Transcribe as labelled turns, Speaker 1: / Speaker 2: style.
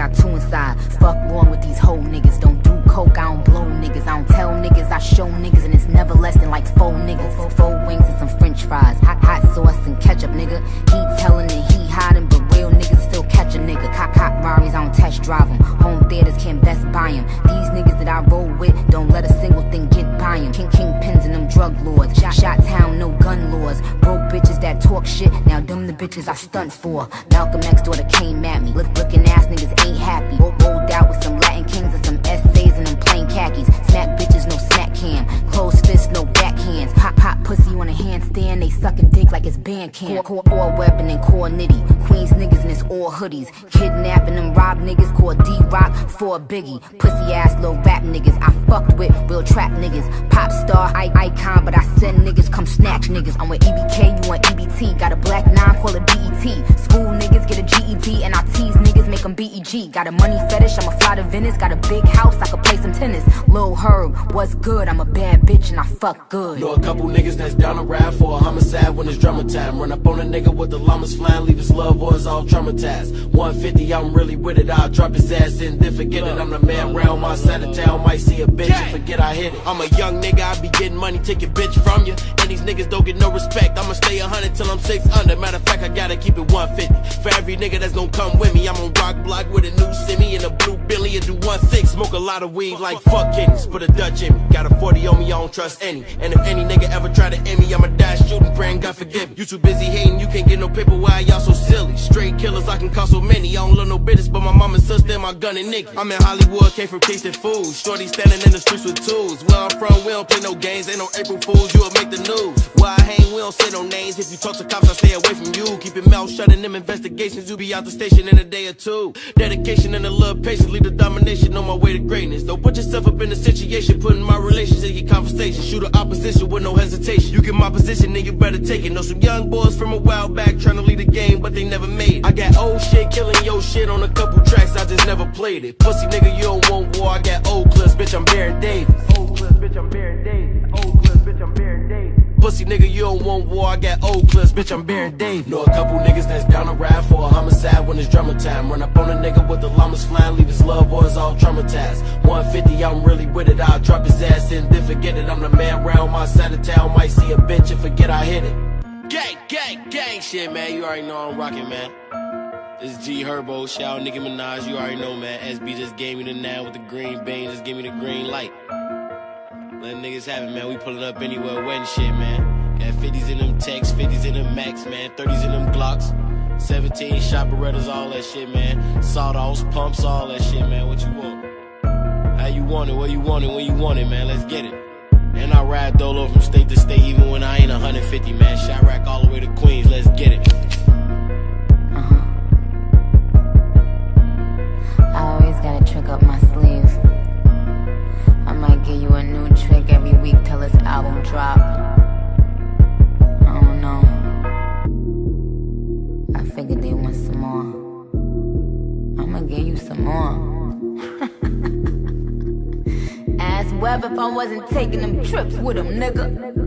Speaker 1: got two inside. Fuck wrong with these whole niggas. Don't do coke, I don't blow niggas. I don't tell niggas, I show niggas. And it's never less than like 4 niggas. 4 wings and some french fries. Hot sauce and ketchup, nigga. He telling and he hiding, but real niggas still catch a nigga. Cop Rari's, I don't test drive them. Home theaters can't best buy them. These niggas that I roll with don't let a single thing get by them. Kingpins and them drug lords. Shot town, no gun laws. Broke bitches that talk shit, now them the bitches I stunt for. Malcolm X daughter came at me. Looking ass niggas ain't happy. Rolled out with some Latin kings and some essays and them plain khakis. Smack bitches, no snack cam. Closed fists, no backhands. Pop pussy on a handstand, they sucking dick like it's band camp. Core weapon and core nitty. Queens niggas and it's all hoodies. Kidnapping them rob niggas, called D-Rock for a biggie. Pussy ass little rap niggas I fucked with, real trap niggas. Pop star, icon, but I send niggas come snatch niggas. I'm with EBK, you want EBT. Got a black 9, call it BET. School niggas get a GED, and I tease niggas, make them BEG. Got a money fetish, I'ma fly to Venice. Got a big house, I could play some tennis. Lil Herb, what's good? I'm a bad bitch and I fuck good.
Speaker 2: Know a couple niggas that's down to ride for a homicide when it's drama time. Run up on a nigga with the llamas flying, leave his loved ones all traumatized. 150, I'm really with it, I'll drop his ass and then forget it. I'm the man round my side of town, might see a bitch and forget I hit it. I'm a young nigga, I be getting money, take your bitch from you. And these niggas don't get no respect, I'ma stay 100 till I'm 6 under. Matter of fact, I gotta keep it 150. For every nigga that's gon' come with me, I'm on rock block with a new semi and a blue Billy and do 1-6. Smoke a lot of weed like fuck kidneys, put a Dutch in me. Got a 40 on me, I don't trust any. And if any nigga ever try to end me, I'ma die shooting, praying God forgive me. You too busy hating, you can't get no paper, why y'all so silly? Straight killers, I can call so many. I don't love no bitches, but my mama and sister and my gun and nigga. I'm in Hollywood, came from tasting food. Shorty standing in the streets with tools. Where I'm from, we don't play no games, ain't no April Fools, you'll make the news. Where I hang, we don't say no names. If you talk to cops, I stay away from you. Keep your mouth shut in them investigations, you'll be out the station in a day or two. Dedication and a little patience, lead the domination on my way to greatness. Don't put yourself up in a situation, putting my relations in your conversation. Shoot an opposition with no hesitation. You get my position, then you better take it. Know some young boys from a while back trying to lead the game, but they never made it. I got old shit killing your shit on a couple tracks, I just never played it. Pussy nigga, you don't want war, I got old clips, bitch, I'm Baron Davis. Old clips, bitch, I'm Baron Davis. Old clips, bitch, I'm Baron Davis. Pussy nigga, you don't want war, I got old clips, bitch, I'm Baron Davis. Know a couple niggas that's down to ride for a homicide when it's drama time. Run up on a nigga with the llamas flying, leave his loved ones all traumatized. 150, I'm really with it, I'll drop his ass and then forget it. I'm the man round my side of town, might see a bitch and forget I hit it. Gang shit, man, you already know I'm rocking, man. This is G Herbo, shout out Nicki Minaj, you already know, man. SB just gave me the 9 with the green bean, just give me the green light. Let niggas have it, man, we pulling up anywhere, wet and shit, man. Got 50s in them Techs, 50s in them Max, man, 30s in them Glocks. 17 shot Berettas, all that shit, man. Sawdust, pumps, all that shit, man, what you want? How you want it, where you want it, when you want it, man, let's get it. And I ride dolo from state to state, even when I ain't 150, man. Chirac all the way to Queens, let's get it.
Speaker 1: I always got a trick up my sleeve. I might give you a new trick every week till this album drop. I don't know. I figured they want some more. I'ma give you some more. Ask Web if I wasn't taking them trips with him, nigga.